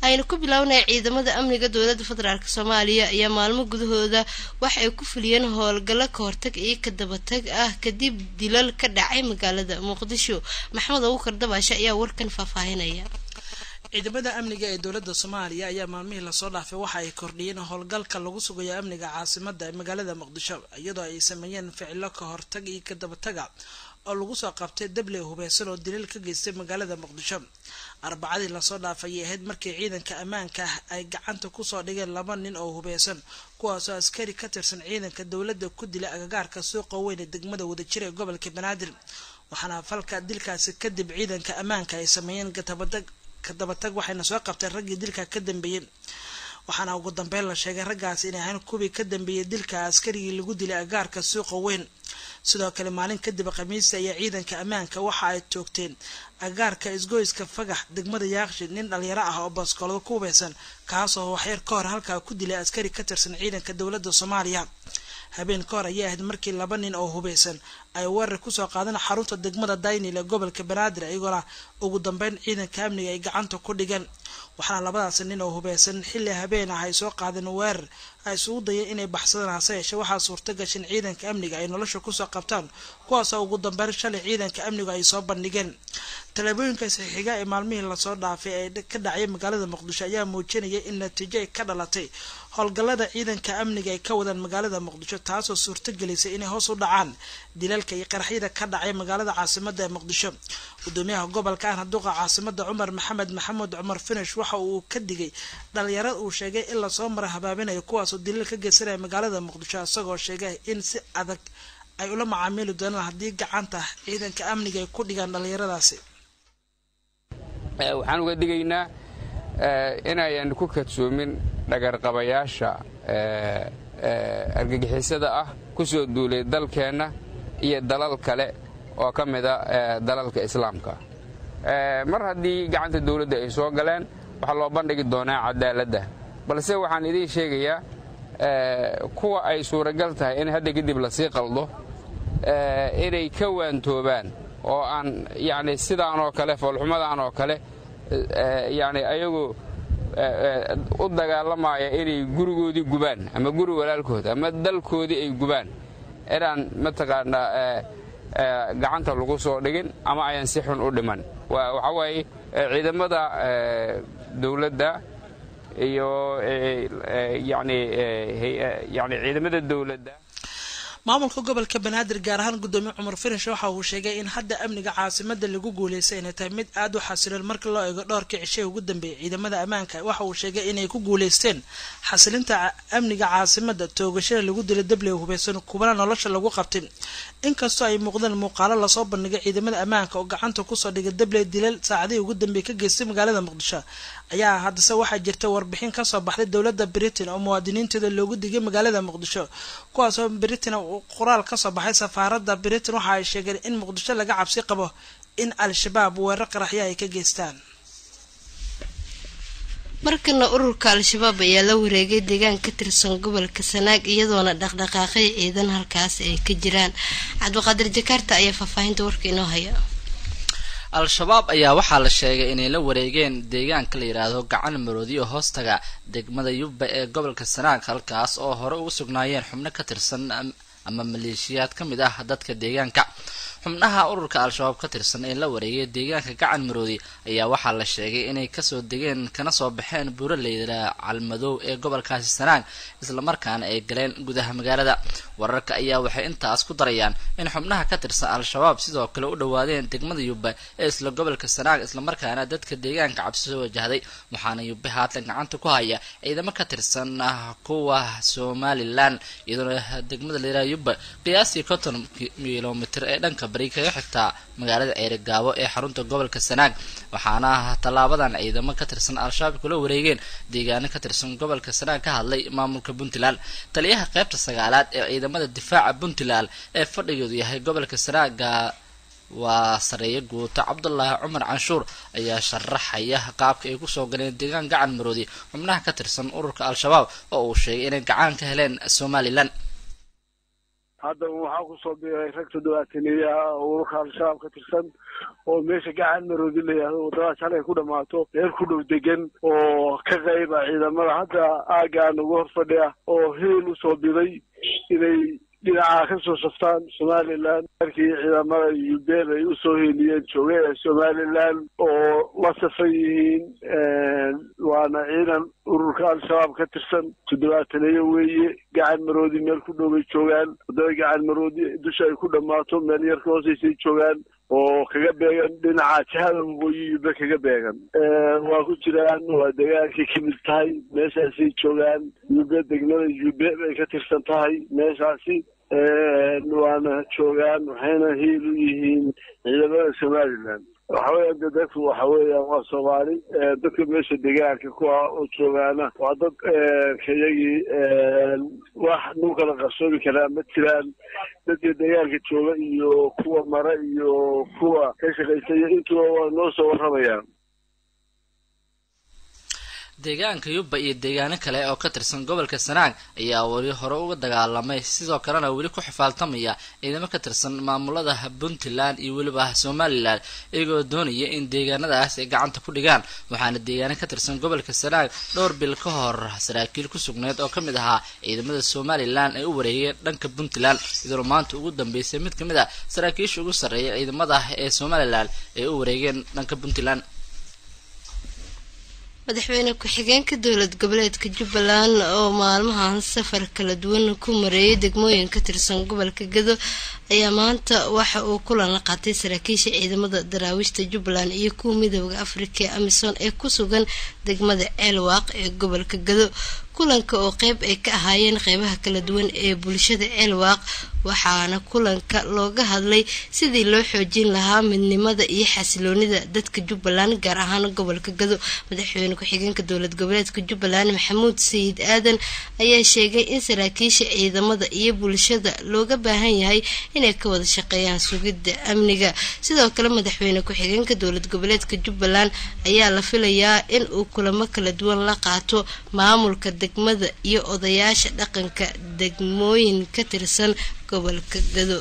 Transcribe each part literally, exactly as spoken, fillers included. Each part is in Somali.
ayna ku bilawnay ciidamada amniga dowladda federaalka Soomaaliya ayaa maalmo gudahooda wax ay ku fuliyeen howlgalo ka hortag iyo ka dabatag ah kadib dilal ka dhacay magaalada Muqdisho. Maxamed Abuukar Dabaasha ayaa warkan faahfaahinaya. ciidamada amniga ee dowladda Soomaaliya ayaa maalmihii la soo dhaafay waxa ay kordhiyeen howlgalka lagu sugayo amniga caasimadda ee magaalada Muqdisho iyadoo ay sameeyeen ficilo ka hortag iyo ka dabataga oo lagu soo qabtay dable hubeysan oo dilal ka geystay magaalada Muqdisho. Arbacadii la soo dhaafay ahayd markii ciidanka ammaanka ay gacanta ku soo dhigeen laba nin oo hubeysan kuwaas oo askari ka tirsan ciidanka dowladda ku dilay agagaarka suuqa weyn ee degmada Wadajir ee gobolka Banaadir. waxaana falka dilkaasi kadib ciidanka ammaanka ay sameeyeen gatabadag kadabatag waxayna soo qabteen raggii dilka ka dambeeyay. waxaana ugu dambeyn la sheegay raggaasi inay ahayn kuwii ka dambeeyay dilka askarigii lagu dilay agagaarka suuqa weyn. sidoo kale maalin kadib Khamiista ayaa ciidanka ammaanka waxa ay toogteen agagaarka isgoyska Fagax degmada Yaaqshi nin dhalinyaro ah oo baskoolada ku hubeysan kaas oo waxyar ka hor halka ku dilay askari ka tirsan ciidanka dowladda Soomaaliya. habeen ka hor ayaa ahayd markii laba nin oo hubeysan ay weerar ku soo qaadeen xarunta degmada Daynile ee gobolka Banaadir iyagoo ugu dambeyn ciidanka amniga ay gacanta ku dhigeen. waxaana labadaas nin oo hubeysan xilli habeen ah ay soo qaadeen weerar ay soo dayeen inay baxsadaan hase yeeshee waxaa suurta gashay ciidanka amniga ay nolosha ku soo qabtaan kuwaas oo ugu dambeyn shalay ciidanka amniga ay soo bandhigeen. talaabooyinka saxiiga ee maalmihii la soo dhaafay ee ka dhacay magaalada Muqdisho ayaa muujinaya in natiijo ay ka dhalatay howlgallada ciidanka amniga ay ka wadaan magaalada Muqdisho taasoo suurta gelisay inay hoos u dhacaan dilalka iyo qaraxyada ka dhacay magaalada caasimadda ee Muqdisho. gudoomiyaha gobolka Handuqa caasimadda Cumar Maxamed Maxamuud Cumar Finish waxa uu ka digay dhalinyarada uu sheegay in la soo mar habaabinayo kuwaas oo dilal ka geysanaya magaalada Muqdisho isagoo sheegay in si adag ay ula macaamili doonaan haddii gacanta ciidanka amniga ay ku dhigaan dhalinyaradaasi. waxaan uga digaynaa inayan ku kadsoomin dhagarqabayaasha argagixisada ah ku soo duulay dalkeena iyo dalal kale oo ka mid ah dalalka islaamka. mar haddii gacanta dawladda ay soo galeen waxa loo bandhigi doonaa cadaaladda balse waxaan idin sheegayaa kuwa ay suuragal tahay in hadda kadib la sii qaldo inay ka waantoobaan oo aan yani sidaan oo kale foolxumadaan oo kale yani ayagu u dagaalamaya inay gurigoodii gubaan ama guri walaalkood ama dalkoodii ay gubaan inaan mataqaanaa gacanta lagu soo dhigin ama ayan si xun u dhiman. waxa waaye ciidamada dawladda iyo yani yani ciidamada dawladda maamulka gobolka Banaadir gaar ahaan gudoomiye Cumar Finish waxa uu sheegay in hadda amniga caasimadda lagu guuleystay inay tahay mid aad u xasiloon marka loo eego dhowrkii cishay ugu dambeeyay. ciidamada ammaanka waxa uu sheegay inay ku guuleysteen xasilinta amniga caasimadda toogashada lagu dilay dable hubeysan kubana nolosha lagu qabtay. inkastoo ay muuqdaan muuqaalo la soo bandhigay ciidamada ammaanka oo gacanta ku soo dhigay dable dilal saacadii ugu dambeeyay ka geystay magaalada Muqdisho ayaa haddase waxaa jirta warbixin ka soo baxday dowladda Britain oo muwaadiniinteeda loogu digay magaalada Muqdisho kuwaas oo Britain qoraal ka soo baxay safaaradda Britain waxa ay sheegeen in Muqdisho laga cabsi qabo in al-shabaab weerar qaraxyo ay ka geystaan. markana ururka al-shabaab ayaa la wareegay deegaan ka tirsan gobolka Sanaag iyadoona dhaqdhaqaaqay ciidan halkaas ay ka jiraan. Cabdiqaadir Jakarta ayaa faahfaahinta warka inoo haya. al-shabaab ayaa waxaa la sheegay inay la wareegeen deegaanka la yiraahdo gacan maroodi oo hoostaga degmada Yubba ee gobolka Sanaag halkaas oo hore ugu sugnaayeen xubno ka tirsan ama maleeshiyaad ka mid ah dadka deegaanka. xubnaha ururka al-shabaab ka tirsan ee la wareegay deegaanka gacan maroodi ayaa waxaa la sheegay inay kasoo degeen kana soo baxeen buuraleyda Calmadow ee gobolkaasi Sanaag isla markaana ay galeen gudaha magaalada. wararka ayaa waxay intaas ku darayaan in xubnaha ka tirsan al-shabaab sidoo kale u dhawaadeen degmada Yubba ee isla gobolka Sanaag isla markaana dadka deegaanka cabsi soo wajahday. waxaana Yubba haatan gacanta ku haya ciidamo ka tirsan kuwa Somaliland iyadoo degmada la yiraahdo Yubba qiyaastii konton kiiloomitir ee dhanka bari kaga xigta magaalada Ceerigaabo ee xarunta gobolka Sanaag. waxaana talaabadan ciidamo ka tirsan al-shabaab kula wareegeen deegaano ka tirsan gobolka Sanaag ka hadlay maamulka Puntland. taliyaha qaybta sagaalaad ee ciidamada difaaca Puntland ee fadhigeedu yahay gobolka Sanaag waa sareeye guuto Cabdullaahi Cumar Canshuur ayaa sharaxaya qaabka ay ku soo galeen deegaan gacan maroodi xubnaha ka tirsan ururka al-shabaab oo uu sheegay inay gacan ka heleen Somaliland. hadda waxaa kusoo biiray rag toddobaataneeya ururka al-shabaab ka tirsan oo meesha gacan maroodi la yidhaahdo waddadaas halay ku dhammaato reer ku dhow degan oo ka qayba ciidamada hadda aaggaan ugu hor fadhiya oo heel usoo biday inay dhinaca ka soo saftaan somalilan markii ciidamada yubeeb ay usoo heliyeen jooge ee somalilan oo la safan yihiin waana ciidan ururka al-shabaab ka tirsan toddobaataneeyo weeye gacan maroodi meel ku dhow bay joogaan waddada gacan maroodi dusha ay ku dhammaato meel yarka hoosaysay joogaan oo kaga beegan dhinaca jihada waqooyi yube kaga beegan waa ku jiraan waa degaankay ka mid tahay meeshaasay joogaan yube degmada yube bay ka tirsan tahay meeshaasi waana joogaan waxayna hiil u yihiin ciidamada somalilan waxaweya de dadku waxa weeyaan waa soomaali dadka meesha degaanka kuwa oo joogaana waa dad kayagii wax nagu kala qarsoomi karaa ma jiraan dadka degaanka jooga iyo kuwa mara iyo kuwa ka shaqaysaya intuba waa noo soo warramayaan deegaanka yubba iyo deegaano kale oo ka tirsan gobolka sanaag ayaa weli hore uga dagaalamay sidoo kalena weli ku xifaaltamaya ciidamo ka tirsan maamulada puntland iyo weliba somalilan iyagoo doonaya in deegaanadaas ay gacanta ku dhigaan waxaana deegaano ka tirsan gobolka sanaag dhowr bil ka hor saraakiil ku sugneed oo kamid ahaa ciidamada somalilan ay u wareegeen dhanka puntland iyadoo maanta ugu dambeysay mid kamid a saraakiisha ugu sarreeya ciidamada ee somalilan ay u wareegeen dhanka puntland. madaxweyne ku-xigeenka dowlad goboleedka jubbaland oo maalmahan safar kala duwan ku mareeyay degmooyin ka tirsan gobolka gado ayaa maanta waxa uu kulan la qaatay saraakiisha ciidamada daraawiishta jubbaland iyo kuwa midooda afrika ee amisom ee ku sugan degmada ceelwaaq ee gobolka gado kulanka oo qeyb ay ka ahaayeen qeybaha kala duwan ee bulshada ceelwaaq waxaana kulanka looga hadlay sidii loo xoojin lahaa midnimada iyo xasiloonida dadka jubbaland gaar ahaan gobolka gado madaxweyne ku-xigeenka dowlad goboleedka jubbaland maxamuud sayid aadan ayaa sheegay in saraakiisha ciidamada iyo bulshada looga baahan yahay inay ka wada shaqeeyaan sugidda amniga sidoo kale madaxweyne ku-xigeenka dowlad goboleedka jubbaland ayaa la filayaa in uu kulamo kala duwan la qaato maamulka degmada iyo odayaasha dhaqanka degmooyin ka tirsan gobolka gado.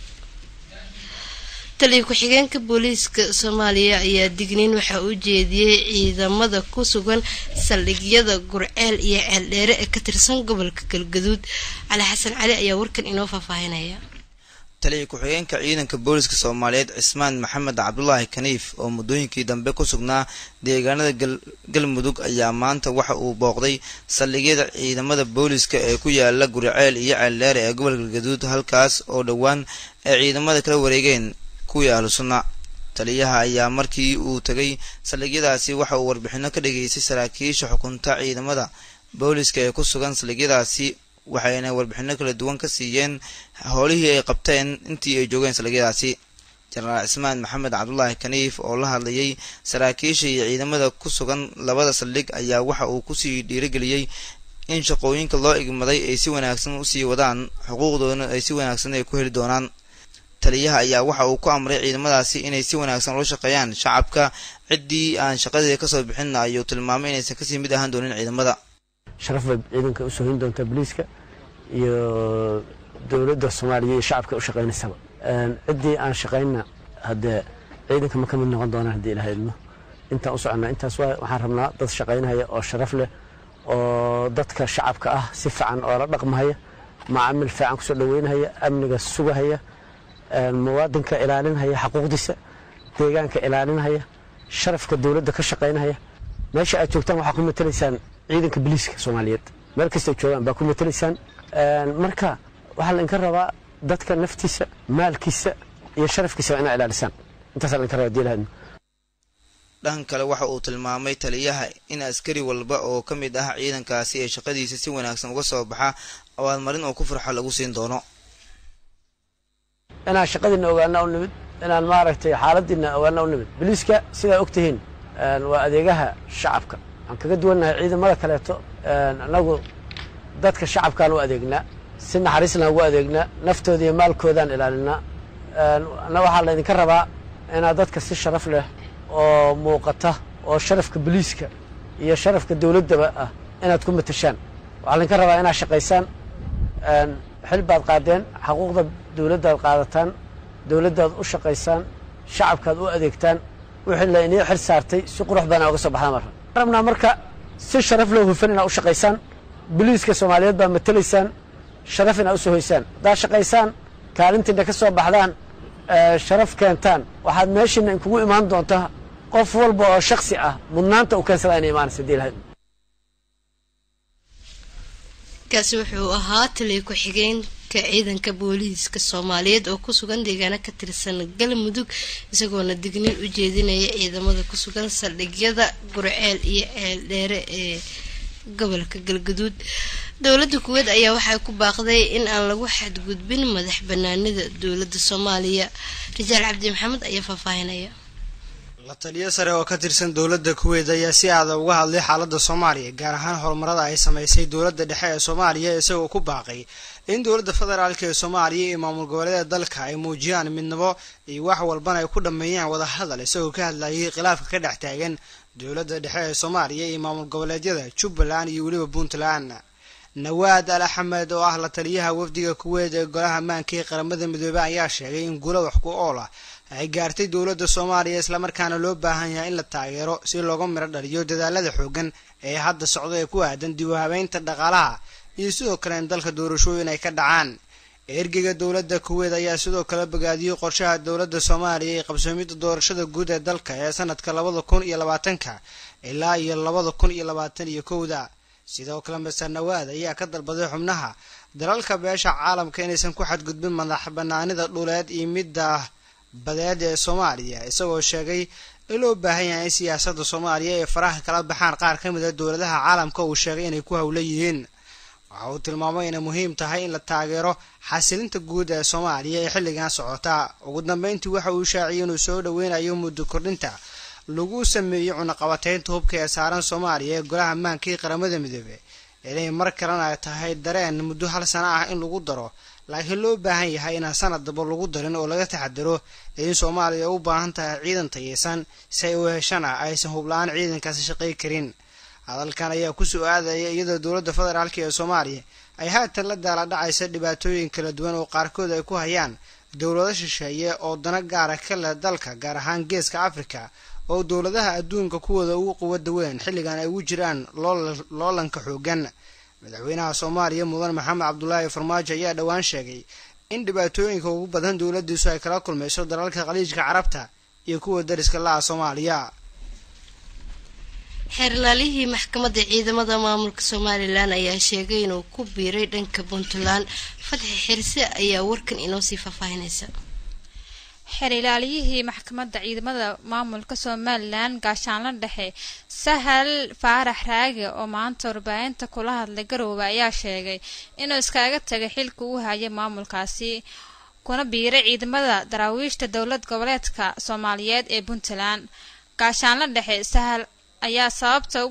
taliya ku-xigeenka booliiska soomaaliya ayaa digniin waxa uu jeediyey ciidamada ku sugan saldhigyada gurceel iyo ceeldheere ee ka tirsan gobolka galgaduud cali xasan cali ayaa warkan inoo faahfaahinaya. taliya ku-xigeenka ciidanka booliska soomaaliyeed cismaan maxamed cabdulaahi kaniif oo muddooyinkii dambe ku sugnaa deegaanada galmudug ayaa maanta waxa uu booqday saldhigyada ciidamada booliska ee ku yaala guriceel iyo ceeldheere ee gobolka galgaduud halkaas oo dhowaan ay ciidamada kala wareegeen kuwii ahlu sunna. taliyaha ayaa markii uu tagay saldhigyadaasi waxa uu warbixino ka dhageystay saraakiisha xukunta ciidamada booliska ee ku sugan saldhigyadaasi waxayna warbixino kala duwan ka siiyeen howlihii ay qabteen intii ay joogeen saldhigyadaasi. jenaraal cismaan maxamed cabdulaahi kaniif oo la hadlayay saraakiisha iyo ciidamada ku sugan labada saldhig ayaa waxa uu kusii dhiirigeliyey in shaqooyinka loo igmaday ay si wanaagsan usii wadaan xuquuqdoodana ay si wanaagsan ay ku heli doonaan. taliyaha ayaa waxa uu ku amray ciidamadaasi inay si wanaagsan ula shaqeeyaan shacabka ciddii aan shaqadeeda kasoo bixin ayuu tilmaamay inaysan kasii mid ahaan doonin ciidamada. sharaf bay ciidanka usoo hin doonta booliiska iyo dowladda soomaaliya iyo shacabka u shaqeynaysaba ciddii aan shaqeyna haddee ciidanka ma ka mid noqon doonaan haddii ilaha idmo intaan u soconnaa intaas waxaan rabnaa dad shaqeynahaya oo sharaf leh oo dadka shacabka ah si fiican oo la dhaqmahaya macaamil fiican kusoo dhaweynahaya amniga sugahaya muwaadinka ilaalinhaya xaquuqdiisa deegaanka ilaalinhaya sharafka dowladda ka shaqeynahaya meesha aad joogtaan waxaa ku matalaysaan ciidanka booliiska soomaaliyeed meel kastay joogaan baa ku matalaysaan marka waxaa lainka rabaa dadka naftiisa maalkiisa iyo sharafkiisa inaa ilaalisaan intaasaa lainka rabaa diilahadna. dhan kale waxa uu tilmaamay taliyaha in askari walba oo ka mid ah ciidankaasi ee shaqadiisa si wanaagsan uga soo baxa abaalmarin oo ku farxa lagu siin doono. inaan shaqadiina ogaana u nimid inaan maaragtay xaaladiina ogaana u nimid booliiska sidaa ogtihiin waa adeegaha shacabka aan kaga duwannahay ciidamada kaleeto anagu dadka shacabkaan u adeegnaa si naxariislaan ugu adeegnaa naftooda iyo maalkoodaan ilaalinaa ana waxaa laydinka rabaa inaad dadka si sharaf leh oo muuqata oo sharafka booliiska iyo sharafka dowladdaba ah inaad ku matashaan waxaa laydinka rabaa inaad shaqaysaan xil baad qaadeen xaquuqda dawladdaad qaadataan dawladdaad u shaqaysaan shacabkaad u adeegtaan wixii la inii xil saartay si qurux badan uga soo baxdaan marka rabnaa marka si sharaf loo hufan inaad u shaqaysaan biliiska soomaaliyeed baa matalaysaan sharaf inaad u soo hoysaan haddaad shaqaysaan kaalintiina ka soo baxdaan sharaf keentaan waxaad meeshiina inkugu imaan doontaa qof walba oo shaksi ah mudnaanta u keensada inay imaanaysa dii lahayd kaasi wuxuu ahaa taliye ku-xigeenka ciidanka booliiska soomaaliyeed oo ku sugan deegaano ka tirsan galmudug isagoona digniin u jeedinaya ciidamada ku sugan saldhigyada gurceel iyo ceel dheere ee gobolka galgaduud dowladda kuweed ayaa waxay ku baaqday in aan lagu xadgudbin madax banaanida dowladda soomaaliya rijaal cabdi maxamed ayaa faahfaahinaya la taliyo sare oo ka tirsan dowladda kuweed ayaa si aad uga hadlay xaaladda soomaaliya gaar ahaan horumarada ay sameysay dowladda dhexe ee soomaaliya isagoo ku baaqay in dowladda federaalka ee soomaaliya iyo maamul goboleedyada dalka ay muujiyaan midnimo iyo wax walbana ay ku dhameeyaan wada hadal isagoo ka hadlayay khilaafka ka dhex taagan dowladda dhexe ee soomaaliya iyo maamul goboleedyada jubbaland iyo weliba puntland nawaad al axmed oo ah la taliyaha wafdiga kuweed ee golaha ammaanka ee qaramada midoobey ayaa sheegay in guulo wax ku ool ah ay gaartay dowladda soomaaliya islamarkaana loo baahan yahay in la taageero si looga miro dhaliyo dadaalada xoogan ee hadda socda ee ku aadan dib u habeynta dhaqaalaha iyo sidoo kale in dalka doorashooyin ay ka dhacaan ergeyga dowladda kuweed ayaa sidoo kale bogaadiyey qorshaha dowladda soomaaliya ee qabsoomidda doorashada guud ee dalka ee sanadka labada kun iyo labaatanka ilaa iyo labada kun iyo labaatan iyo kowda sidoo kale master nawaad ayaa ka dalbaday xubnaha dalalka beesha caalamka inaysan ku xadgudbin madax banaanida dhuleed iyo midda badeed ee soomaaliya isagoo sheegay in loo baahan yahay in siyaasadda soomaaliya ee faraha kala baxaan qaar ka mid a dowladaha caalamka uu sheegay inay ku hawla yihiin waxa uu tilmaamay inay muhiim tahay in la taageero xasilinta guud ee soomaaliya ee xilligan socota ugu dambeyntii waxa uu shaaciyay inuu soo dhaweynayo muddo kordhinta lagu sameeyey cunaqabateynta hubka ee saaran soomaaliya ee golaha ammaanka ee qaramada midoobe inay mar kalena ay tahay dareen muddo hal sano ah in lagu daro laakiin loo baahan yahay inaan sanad daba lagu darin oo laga taxadaro in soomaaliya u baahan tahay ciidan tayeysan si ay u heshana aysan hubla-aan ciidankaasi shaqay karin hadalkan ayaa kusoo aadaya iyadoo dowladda federaalka ee soomaaliya ay haatan la daala dhacaysa dhibaatooyin kala duwan oo qaarkood ay ku hayaan dowlado shisheeye oo dana gaara ka leh dalka gaar ahaan geeska afrika oo dowladaha adduunka kuwooda ugu quwada weyn xilligan ay ugu jiraan loolanka xoogan madaxweynaha soomaaliya mudan maxamed cabdulaahi farmaajo ayaa dhowaan sheegay in dhibaatooyinka ugu badan dowladiisu ay kala kulmayso dalalka khaliijka carabta iyo kuwa dariska la-a soomaaliya xeernaalihii maxkamadda ciidamada maamulka somalilan ayaa sheegay inuu ku biiray dhanka puntland fadxi xirse ayaa warkan inoo sii faahfaahinaysa xeer ilaaliyihii maxkamadda ciidamada maamulka somalilan gaashaanla dhexe sahal faarax raage oo maanta warbaahinta kula hadlay garoowe ayaa sheegay inuu iskaga tagay xilka uu hayay maamulkaasi kuna biiray ciidamada daraawiishta dowlad goboleedka soomaaliyeed ee puntland gaashaanla dhexe sahal ayaa sababta